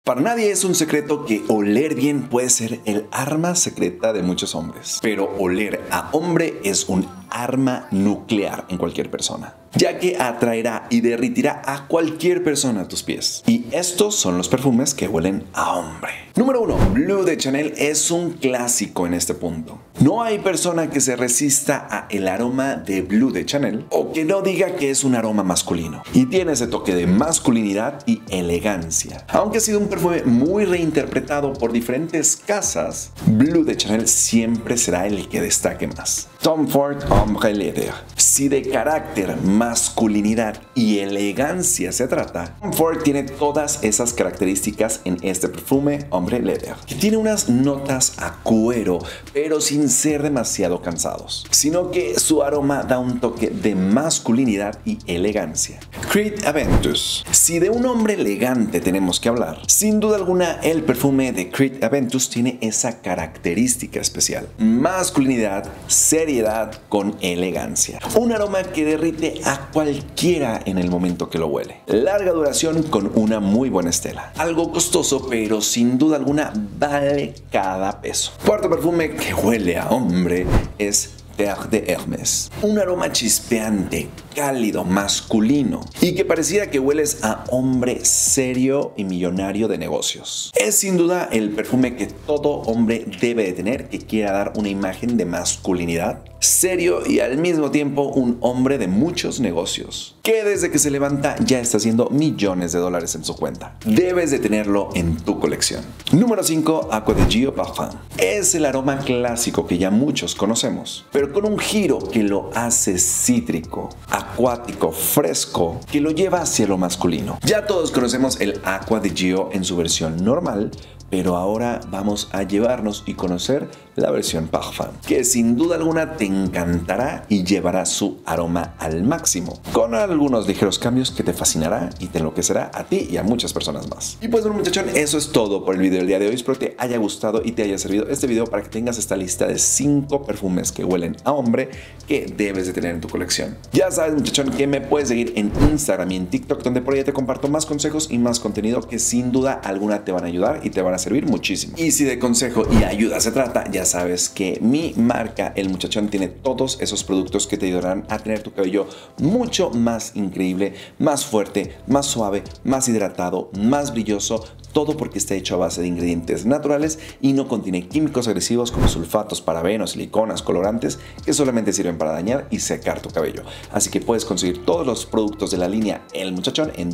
Para nadie es un secreto que oler bien puede ser el arma secreta de muchos hombres. Pero oler a hombre es un arma nuclear en cualquier persona, ya que atraerá y derritirá a cualquier persona a tus pies. Y estos son los perfumes que huelen a hombre. Número 1. Bleu de Chanel es un clásico en este punto. No hay persona que se resista a el aroma de Bleu de Chanel o que no diga que es un aroma masculino. Y tiene ese toque de masculinidad y elegancia. Aunque ha sido un perfume muy reinterpretado por diferentes casas, Bleu de Chanel siempre será el que destaque más. Tom Ford Homme Leather. Si de carácter, masculinidad y elegancia se trata, Tom Ford tiene todas esas características en este perfume Homme Leather, que tiene unas notas a cuero, pero sin ser demasiado cansados, sino que su aroma da un toque de masculinidad y elegancia. Creed Aventus. Si de un hombre elegante tenemos que hablar, sin duda alguna el perfume de Creed Aventus tiene esa característica especial: masculinidad, seriedad con elegancia. Un aroma que derrite a cualquiera en el momento que lo huele. Larga duración con una muy buena estela. Algo costoso, pero sin duda alguna vale cada peso. Cuarto perfume que huele a hombre es Terre de Hermès. Un aroma chispeante, cálido, masculino y que pareciera que hueles a hombre serio y millonario de negocios. Es sin duda el perfume que todo hombre debe de tener que quiera dar una imagen de masculinidad, serio y al mismo tiempo un hombre de muchos negocios, que desde que se levanta ya está haciendo millones de dólares en su cuenta. Debes de tenerlo en tu colección. Número 5. Acqua di Gio Parfum. Es el aroma clásico que ya muchos conocemos, pero con un giro que lo hace cítrico, acuático, fresco, que lo lleva hacia lo masculino. Ya todos conocemos el Acqua di Gio en su versión normal, pero ahora vamos a llevarnos y conocer la versión Parfum, que sin duda alguna te encantará y llevará su aroma al máximo, con algunos ligeros cambios que te fascinará y te enloquecerá a ti y a muchas personas más. Y pues bueno, muchachón, eso es todo por el video del día de hoy. Espero te haya gustado y te haya servido este video para que tengas esta lista de 5 perfumes que huelen a hombre que debes de tener en tu colección. Ya sabes, muchachón, que me puedes seguir en Instagram y en TikTok, donde por ahí te comparto más consejos y más contenido que sin duda alguna te van a ayudar y te van a servir muchísimo. Y si de consejo y ayuda se trata, ya sabes que mi marca El Muchachón tiene todos esos productos que te ayudarán a tener tu cabello mucho más increíble, más fuerte, más suave, más hidratado, más brilloso. Todo porque está hecho a base de ingredientes naturales y no contiene químicos agresivos como sulfatos, parabenos, siliconas, colorantes que solamente sirven para dañar y secar tu cabello. Así que puedes conseguir todos los productos de la línea El Muchachón en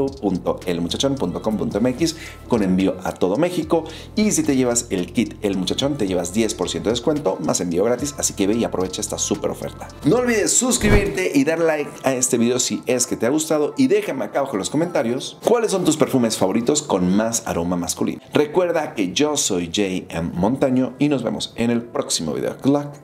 www.elmuchachon.com.mx con envío a todo México. Y si te llevas el kit El Muchachón, te llevas 10% de descuento más envío gratis. Así que ve y aprovecha esta súper oferta. No olvides suscribirte y dar like a este video si es que te ha gustado. Y déjame acá abajo en los comentarios cuáles son tus perfumes favoritos con más aroma masculino. Recuerda que yo soy J.M. Montaño y nos vemos en el próximo video. Good luck.